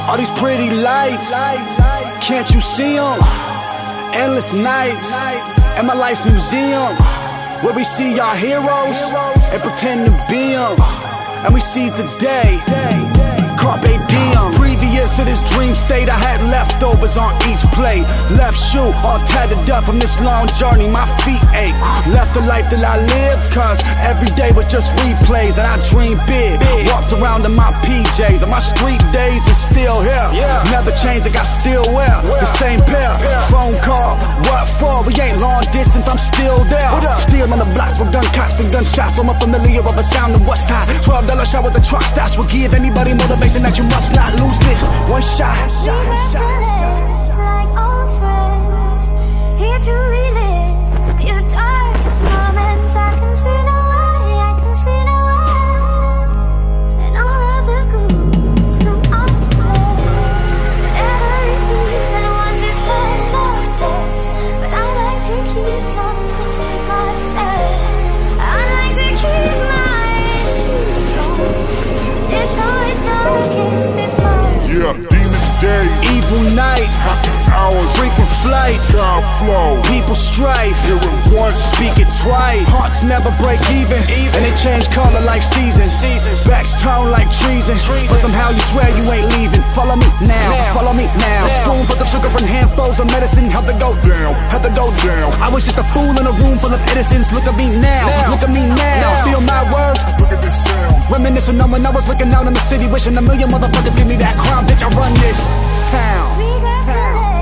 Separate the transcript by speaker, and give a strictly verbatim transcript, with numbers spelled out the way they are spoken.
Speaker 1: All these pretty lights, can't you see them? Endless nights, in my life's museum, where we see our heroes and pretend to be them. And we see today, carpe diem. Previous to this dream state, I had leftovers on each plate. Left shoe all tattered up from this long journey, my feet ache. Left the life that I lived, cause every day was just replays. And I dreamed big, walked around in my P Js. And my street days is still here, never changed, I got still wear the same pair. Phone call, what for? We ain't long distance, I'm still there. Still on the blocks with gun cops and gunshots. I'm familiar of a sound in West High. Twelve dollar shot with the truck stops will give anybody motivation that you must not lose this one shot.
Speaker 2: We were friends, like old friends, here to relive your darkest moments. I can see no way, I can see no way, and all of the goods come out to play. Every demon wants its place of theirs, but I like to keep some things to myself. I like to keep my issues strong. It's always darkest before.
Speaker 3: Yeah, demon days,
Speaker 1: evil nights,
Speaker 3: happy hours,
Speaker 1: frequent flights,
Speaker 3: God flow,
Speaker 1: people strife,
Speaker 3: hear it once,
Speaker 1: speak it twice. Hearts never break even, and they change color like seasons. Backs turn like treason, but somehow you swear you ain't leaving. Follow me now, follow me now. Spoonfuls of sugar and handfuls of medicine, help to go down, help to go down. I was just a fool in a room full of Edisons. Look at me now, look at me now. Feel my words,
Speaker 3: look at this sound.
Speaker 1: reminiscing on when I was looking out in the city, wishing a million motherfuckers give me that crown. Bitch, I run this town.
Speaker 2: We got to live.